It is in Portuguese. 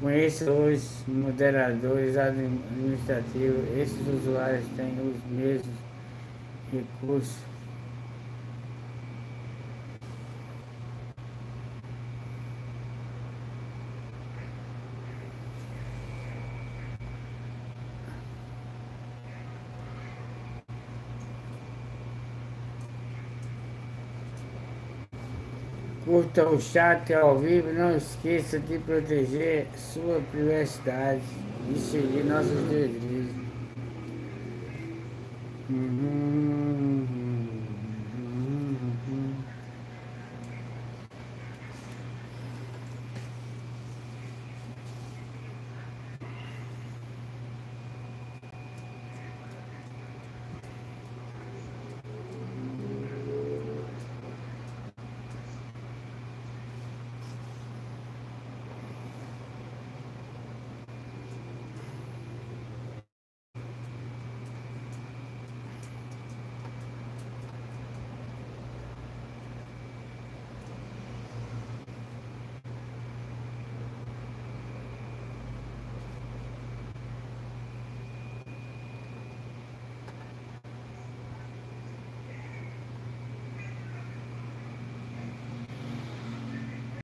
Conheça os moderadores administrativos. Esses usuários têm os mesmos recursos. Curta o chat ao vivo. Não esqueça de proteger sua privacidade e seguir nossas diretrizes. Uhum.